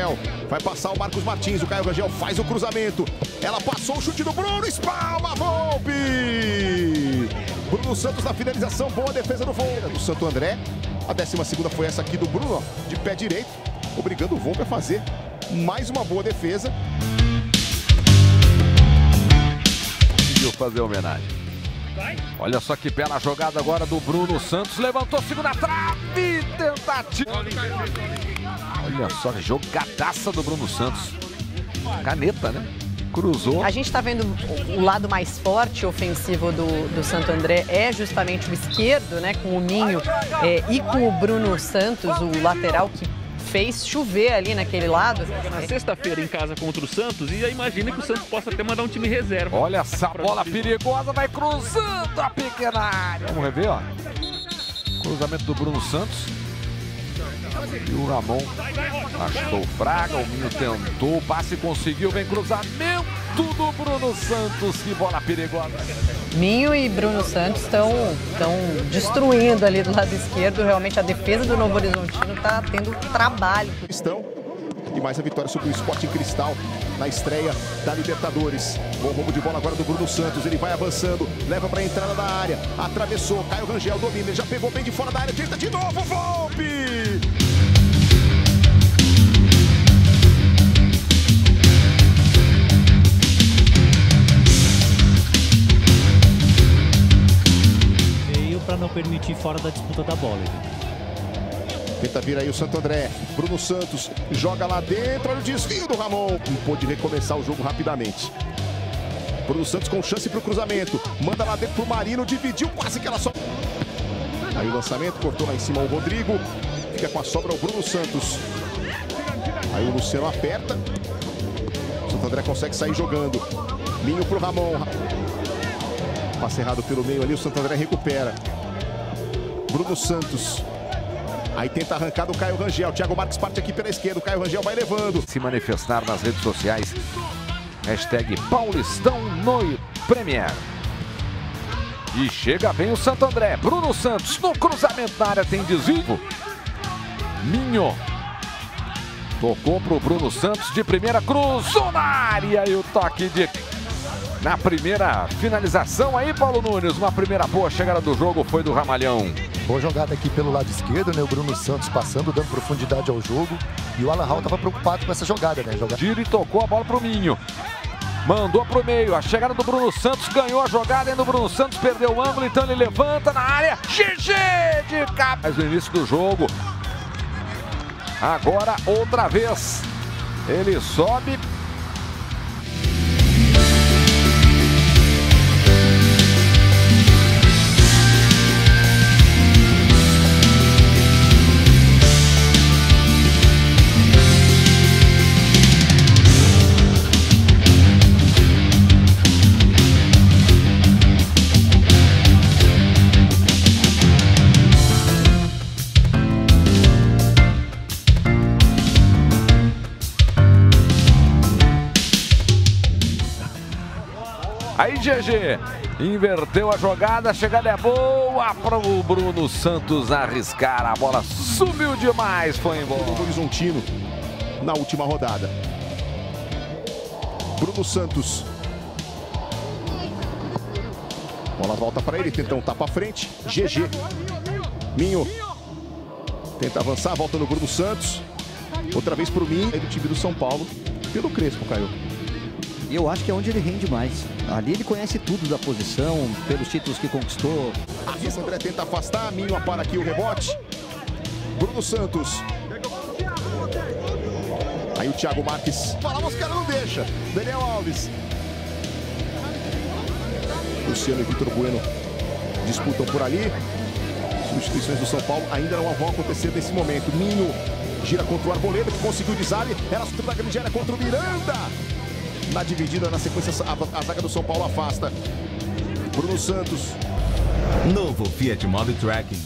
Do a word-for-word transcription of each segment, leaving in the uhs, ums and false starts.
Rangel. Vai passar o Marcos Martins. O Caio Rangel faz o cruzamento. Ela passou o chute do Bruno. Espalma, Volpi! Bruno Santos na finalização. Boa defesa do Volpi. Do Santo André. A décima segunda foi essa aqui do Bruno, ó, de pé direito. Obrigando o Volpi a fazer mais uma boa defesa. Conseguiu fazer a homenagem. Olha só que bela jogada agora do Bruno Santos. Levantou, segunda trave. Tentativa. Olha só, jogadaça do Bruno Santos. Caneta, né? Cruzou. A gente está vendo o lado mais forte ofensivo do, do Santo André é justamente o esquerdo, né? Com o Minho é, e com o Bruno Santos, o lateral que fez chover ali naquele lado. Na sexta-feira em casa contra o Santos, e já imagina que o Santos possa até mandar um time reserva. Olha essa bola perigosa, vai cruzando a pequena área. Vamos rever, ó. Cruzamento do Bruno Santos. E o Ramon achou o Fraga, o Minho tentou, o passe conseguiu, vem cruzamento do Bruno Santos, que bola perigosa. Minho e Bruno Santos estão destruindo ali do lado esquerdo, realmente a defesa do Novo Horizontino está tendo trabalho. Estão. E mais a vitória sobre o Sporting Cristal na estreia da Libertadores. Bom roubo de bola agora do Bruno Santos. Ele vai avançando, leva para a entrada da área. Atravessou, Caio Rangel domina, ele já pegou bem de fora da área. Tenta de novo, Volpi! Veio para não permitir fora da disputa da bola. Tenta vir aí o Santo André. Bruno Santos joga lá dentro. Olha o desvio do Ramon. E pôde recomeçar o jogo rapidamente. Bruno Santos com chance para o cruzamento. Manda lá dentro pro Marino. Dividiu quase que ela só. Aí o lançamento. Cortou lá em cima o Rodrigo. Fica com a sobra o Bruno Santos. Aí o Luciano aperta. O Santo André consegue sair jogando. Minho pro Ramon. Passe errado pelo meio ali. O Santo André recupera. Bruno Santos. Aí tenta arrancar do Caio Rangel. Thiago Marques parte aqui pela esquerda. O Caio Rangel vai levando. Se manifestar nas redes sociais. Hashtag Paulistão no Premier. E chega bem o Santo André. Bruno Santos no cruzamento na área. Tem desvio. Minho. Tocou pro Bruno Santos de primeira. Cruzou na área. E o toque de... Na primeira finalização aí, Paulo Nunes. Uma primeira boa chegada do jogo foi do Ramalhão. Boa jogada aqui pelo lado esquerdo, né? O Bruno Santos passando, dando profundidade ao jogo. E o Alan Hall estava preocupado com essa jogada, né? Jogada... Tiro e tocou a bola pro Minho. Mandou pro meio. A chegada do Bruno Santos ganhou a jogada. Ainda o Bruno Santos perdeu o ângulo, então ele levanta na área. G G de capa. Mas no início do jogo. Agora outra vez. Ele sobe. Aí G G inverteu a jogada, a chegada é boa para o Bruno Santos arriscar, a bola subiu demais, foi embora. O Horizontino na última rodada. Bruno Santos. Bola volta para ele, tenta um tapa à frente. G G. Minho. Tenta avançar, volta no Bruno Santos. Outra vez para o Minho. É do time do São Paulo, pelo Crespo, Caio. Eu acho que é onde ele rende mais. Ali ele conhece tudo da posição, pelos títulos que conquistou. Aqui o André tenta afastar, Minho para aqui o rebote. Bruno Santos. Aí o Thiago Marques. Fala, os caras não deixa. Daniel Alves. Luciano e Vitor Bueno disputam por ali. Substituições do São Paulo ainda não vão acontecer nesse momento. Minho gira contra o Arboleda, que conseguiu o desarme. Era a da grande área contra o Miranda. Na dividida, na sequência, a, a zaga do São Paulo afasta. Bruno Santos. Novo Fiat Mobi Tracking.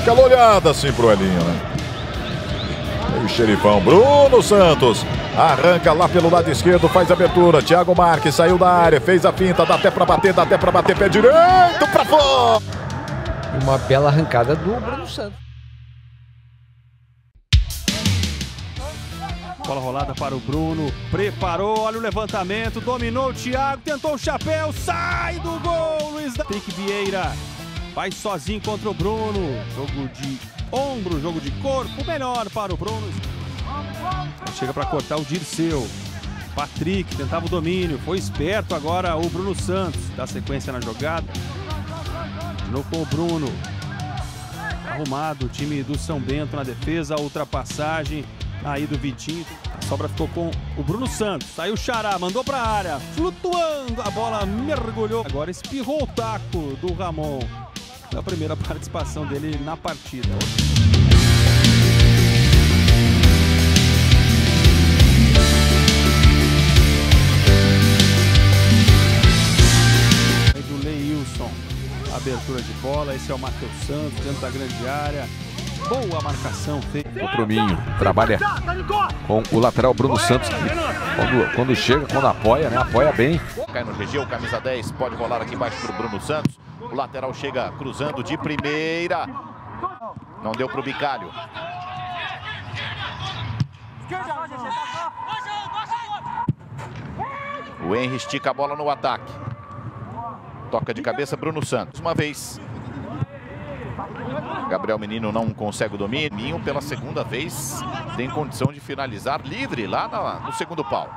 aquela olhada assim pro Elinho, né? E o xerifão Bruno Santos arranca lá pelo lado esquerdo, faz a abertura. Thiago Marques saiu da área, fez a finta, dá até pra bater, dá até pra bater, pé direito pra fora. Uma bela arrancada do Bruno Santos. Bola rolada para o Bruno, preparou, olha o levantamento, dominou o Thiago, tentou o chapéu, sai do gol, Luiz da... Patrick Vieira vai sozinho contra o Bruno, jogo de ombro, jogo de corpo, melhor para o Bruno. Chega para cortar o Dirceu, Patrick tentava o domínio, foi esperto agora o Bruno Santos, dá sequência na jogada, de novo com o Bruno, arrumado o time do São Bento na defesa, a ultrapassagem aí do Vitinho, a sobra ficou com o Bruno Santos, saiu o Xará, mandou para a área, flutuando, a bola mergulhou, agora espirrou o taco do Ramon, a primeira participação dele na partida. Aí do Leilson, abertura de bola, esse é o Matheus Santos dentro da grande área. Boa marcação feita. O Minho trabalha com o lateral Bruno Santos. Quando, quando chega, quando apoia, né? Apoia bem. Cai no G G, o camisa dez pode rolar aqui embaixo para o Bruno Santos. O lateral chega cruzando de primeira. Não deu para o Bicalho. O Henry estica a bola no ataque. Toca de cabeça Bruno Santos. Uma vez. Gabriel Menino não consegue o domínio. Pela segunda vez tem condição de finalizar livre lá na, no segundo pau.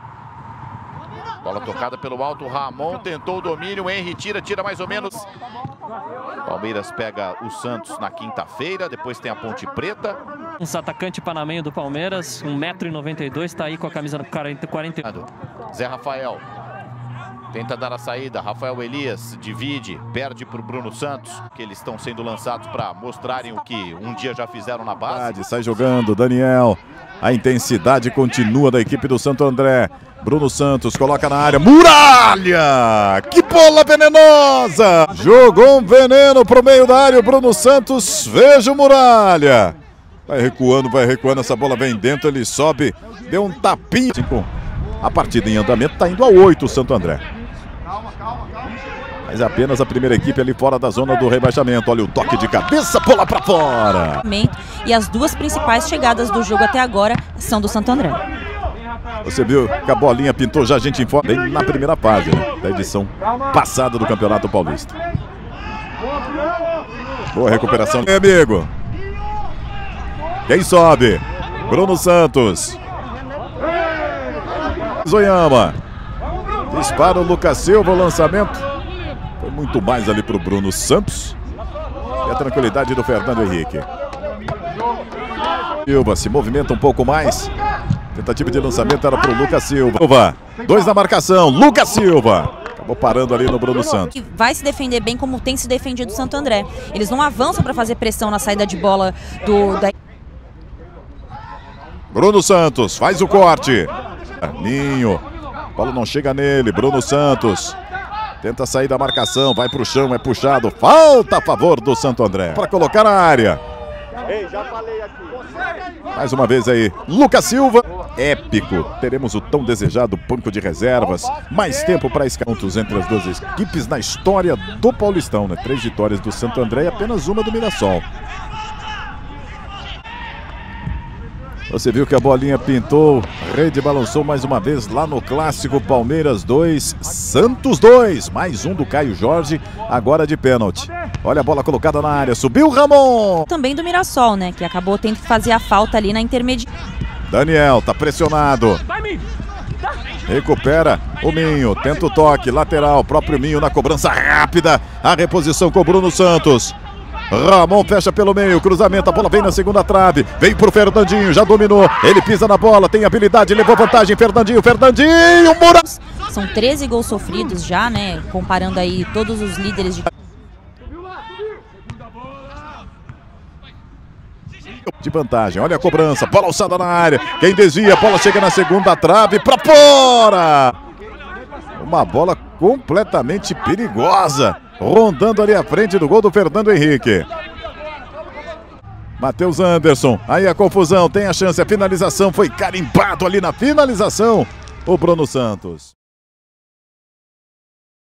Bola tocada pelo alto. Ramon tentou o domínio. O Henry tira, tira mais ou menos. Palmeiras pega o Santos na quinta-feira. Depois tem a Ponte Preta. Um atacante panamenho do Palmeiras, um metro e noventa e dois, está aí com a camisa quarenta. Zé Rafael. Tenta dar a saída, Rafael Elias divide, perde para o Bruno Santos, que eles estão sendo lançados para mostrarem o que um dia já fizeram na base. Sai jogando, Daniel. A intensidade continua da equipe do Santo André. Bruno Santos coloca na área, Muralha! Que bola venenosa! Jogou um veneno pro meio da área, o Bruno Santos, veja o Muralha. Vai recuando, vai recuando, essa bola vem dentro, ele sobe, deu um tapinha. A partida em andamento está indo a oito o Santo André. Mas é apenas a primeira equipe ali fora da zona do rebaixamento. Olha o toque de cabeça, bola para fora. E as duas principais chegadas do jogo até agora são do Santo André. Você viu que a bolinha pintou já a gente em fora na primeira fase, né, da edição passada do Campeonato Paulista. Boa recuperação, meu amigo. Quem sobe? Bruno Santos. Zoiama. Dispara o Lucas Silva, o lançamento. Foi muito mais ali para o Bruno Santos. E a tranquilidade do Fernando Henrique. Silva se movimenta um pouco mais. Tentativa de lançamento era para o Lucas Silva. Dois na marcação, Lucas Silva. Acabou parando ali no Bruno Santos. Vai se defender bem como tem se defendido o Santo André. Eles não avançam para fazer pressão na saída de bola do... Da... Bruno Santos faz o corte. Ninho. A bola não chega nele. Bruno Santos. Tenta sair da marcação. Vai para o chão. É puxado. Falta a favor do Santo André. Para colocar na área. Ei, já falei aqui. Mais uma vez aí. Lucas Silva. Épico. Teremos o tão desejado banco de reservas. Mais tempo para escantos entre as duas equipes na história do Paulistão, né? Três vitórias do Santo André e apenas uma do Mirassol. Você viu que a bolinha pintou, a rede balançou mais uma vez lá no clássico. Palmeiras dois, Santos dois. Mais um do Caio Jorge, agora de pênalti. Olha a bola colocada na área, subiu o Ramon. Também do Mirassol, né, que acabou tendo que fazer a falta ali na intermediária. Daniel, tá pressionado. Recupera o Minho, tenta o toque, lateral, próprio Minho na cobrança rápida. A reposição com o Bruno Santos. Ramon fecha pelo meio, cruzamento, a bola vem na segunda trave, vem pro Fernandinho, já dominou, ele pisa na bola, tem habilidade, levou vantagem, Fernandinho, Fernandinho, Mura... São treze gols sofridos já, né, comparando aí todos os líderes de... De vantagem, olha a cobrança, bola alçada na área, quem desvia, a bola chega na segunda trave, pra fora! Uma bola completamente perigosa. Rondando ali à frente do gol do Fernando Henrique. Matheus Anderson, aí a confusão, tem a chance, a finalização foi carimbado ali na finalização, o Bruno Santos.